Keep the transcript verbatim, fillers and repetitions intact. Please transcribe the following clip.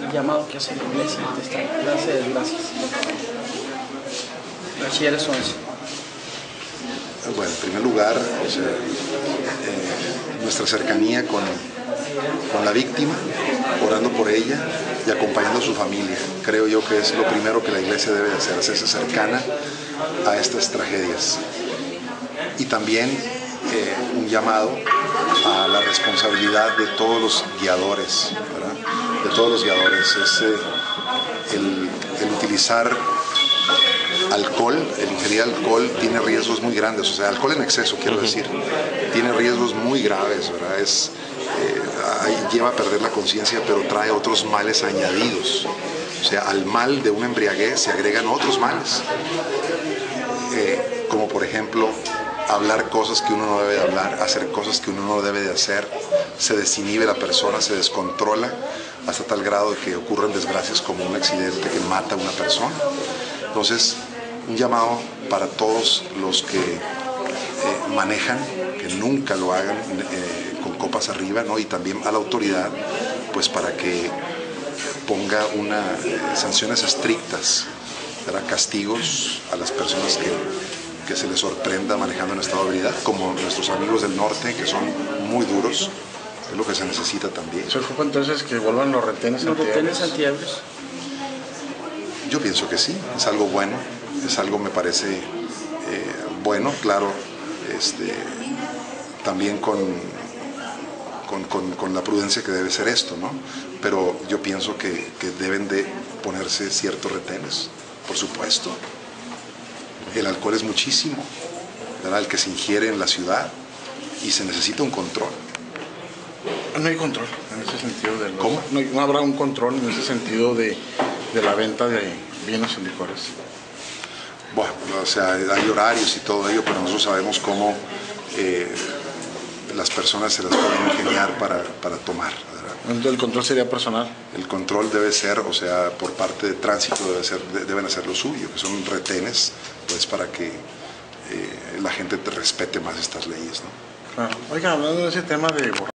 llamado que hace la Iglesia ante esta clase de desgracias. Bachilleres once. Bueno, en primer lugar, o sea, eh, nuestra cercanía con, con la víctima, orando por ella y acompañando a su familia. Creo yo que es lo primero que la Iglesia debe hacer, hacerse cercana a estas tragedias. Y también eh, un llamado a la responsabilidad de todos los guiadores, ¿verdad? De todos los guiadores. Es, eh, el, el utilizar alcohol, el ingerir alcohol tiene riesgos muy grandes, o sea, alcohol en exceso, quiero uh-huh. decir, tiene riesgos muy graves, ¿verdad? Es, eh, lleva a perder la conciencia, pero trae otros males añadidos. O sea, al mal de una embriaguez se agregan otros males, eh, como por ejemplo, hablar cosas que uno no debe de hablar, hacer cosas que uno no debe de hacer, se desinhibe la persona, se descontrola, hasta tal grado de que ocurren desgracias como un accidente que mata a una persona. Entonces, un llamado para todos los que eh, manejan, que nunca lo hagan eh, con copas arriba, ¿no? Y también a la autoridad, pues para que ponga una, eh, sanciones estrictas, ¿verdad? Castigos a las personas que, que se les sorprenda manejando en estado de ebriedad, como nuestros amigos del norte, que son muy duros, es lo que se necesita también. ¿Se ocupa entonces que vuelvan los retenes los retenes antiebrios? Yo pienso que sí, es algo bueno, es algo me parece eh, bueno, claro, este, también con, con, con, con la prudencia que debe ser esto, ¿no? Pero yo pienso que, que deben de ponerse ciertos retenes, por supuesto. El alcohol es muchísimo, ¿verdad? El que se ingiere en la ciudad y se necesita un control. No hay control en ese sentido. De los, ¿Cómo? No, no habrá un control en ese sentido de, de la venta de vinos y licores. Bueno, o sea, hay horarios y todo ello, pero nosotros sabemos cómo eh, las personas se las pueden ingeniar para, para tomar, ¿verdad? Entonces, ¿el control sería personal? El control debe ser, o sea, por parte de tránsito debe ser, deben hacer lo suyo, que son retenes, pues para que eh, la gente te respete más estas leyes, ¿no? Claro. Oiga, hablando de ese tema de